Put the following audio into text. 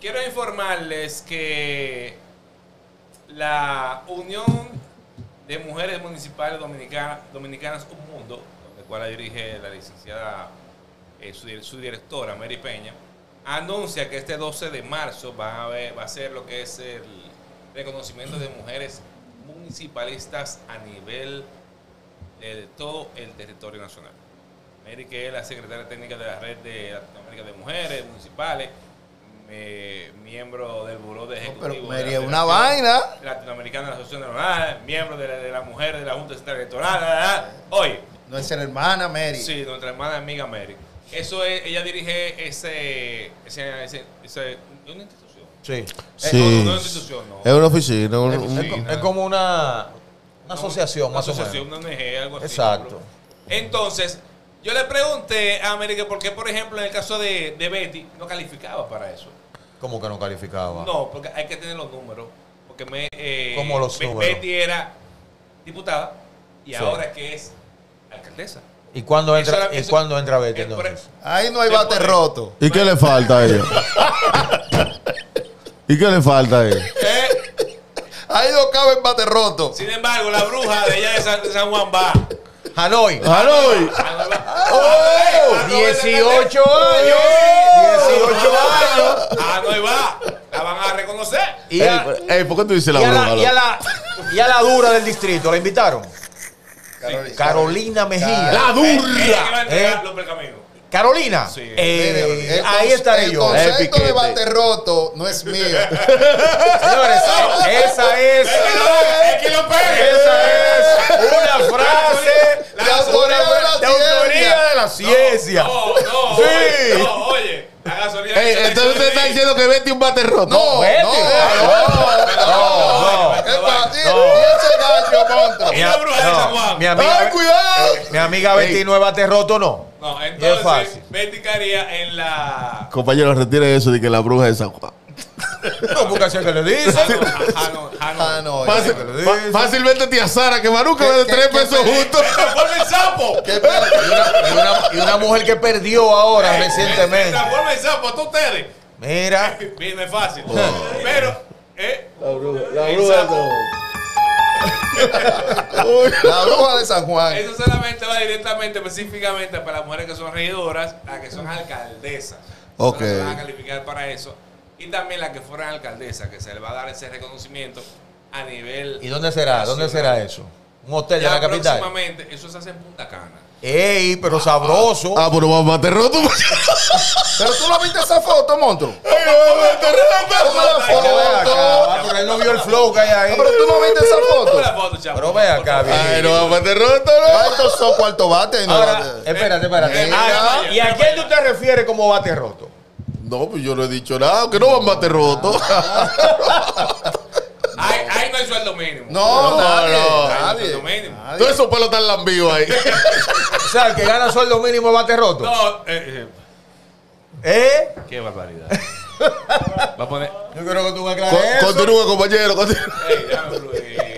quiero informarles que la Unión de Mujeres Municipales Dominicanas Un Mundo, la cual la dirige la licenciada, su directora, Mary Peña, anuncia que este 12 de marzo va a ser lo que es el reconocimiento de mujeres municipalistas a nivel de todo el territorio nacional. Mary, que es la secretaria técnica de la Red de Latinoamérica de Mujeres Municipales, miembro del Buró de Ejecutivo. Pero Mary es una vaina. Latinoamericana de la Asociación de Mujeres, miembro de la Mujer de la Junta Central Electoral. Hoy. Nuestra hermana Mary. Sí, nuestra hermana amiga Mary. Eso es, ella dirige una institución. Sí. Sí. No, una institución, no. Es una oficina. Es como una asociación, una más asociación, o menos. una ONG, algo así. Exacto. Entonces, yo le pregunté a Mary que por qué, por ejemplo, en el caso de Betty, no calificaba para eso. ¿Cómo que no calificaba? No, porque hay que tener los números. Porque ¿Cómo los números? Betty era diputada y Sí. ahora que es alcaldesa. ¿Y cuándo entra, Eso- ¿cuándo entra Betty es por- entonces? Ahí no hay Después bate de- roto. ¿Y qué le falta a ella? ¿Y qué le falta a ella? Ahí no cabe en bate roto. Sin embargo, la bruja de allá de San Juan va. Hanoi. ¡Hanoi! ¡Oh! 18 años. 18 años. No va. La van a reconocer. Y a, ¿Por qué tú dices la y a bruja? la, y a la- y a la dura del distrito, ¿la invitaron? Carolina Mejía. ¡La Ella que va a durra! entregar los percaminos. Carolina. Sí. El Ahí estaré yo. El concepto piquete. de bate roto no es mío. Señores, esa es. Es que lo pegue. Esa es una frase La de autoría de la de autoría ciencia. de la ciencia. No, Sí. oye, no, oye. La gasolina. Entonces usted está diciendo que Betty es un bate roto. No, Betty. no. Es para ti. Y ese gallo, monstruo. Y la bruja de San Juan. Mi amiga, ¡Ay, cuidado! mi amiga Betty no es bate roto, no. No, Es entonces fácil. Betty caería en la. Compañero, retire eso de que la bruja es San Juan. No, porque así es que le dicen. Ah, no. Fácil- que lo dice. Fácilmente tía Sara, que Maruca ve de ¿Qué- 3 qué- pesos qué- juntos. ¡Transforma en sapo! ¿Qué pedo? Y una mujer que perdió ahora recientemente. ¡Transforma en sapo! ¡A todos ustedes! Mira. Bien, es fácil. Pero, La el bruja sapo. La bruja de San Juan. Eso solamente va directamente, específicamente para las mujeres que son regidoras, las que son alcaldesas. Ok. Se van a calificar para eso. Y también las que fueran alcaldesas, que se les va a dar ese reconocimiento a nivel. ¿Y dónde será? ¿Dónde será eso? ¿Un hotel de Ya la capital? próximamente, eso se hace en Punta Cana. ¡Ey, pero sabroso! Ah, pero vamos a bate roto. Pero tú no viste esa foto, monstruo. Toma la Pero ve acá, foto. pero él no vio el flow que hay ahí. Pero tú no viste esa Toma foto. la foto, chavo. Pero ve acá, Ay, bien. no vamos a bate roto, Ah, ¿no? estos son cuarto bate. No, Ahora, espérate. ¿Y a quién tú te refieres como bate roto? No, pues yo no he dicho nada, que no vamos a bate roto. Ahí no hay sueldo mínimo. no, nadie. no. Nadie. Sueldo mínimo. Todos esos pelos están lambidos ahí. O sea, el que gana sueldo mínimo es bate roto. No, ¿Eh? qué barbaridad. Va a poner. Yo creo que tú me aclares eso. Continúe, compañero. Continúe. Déjame fluir.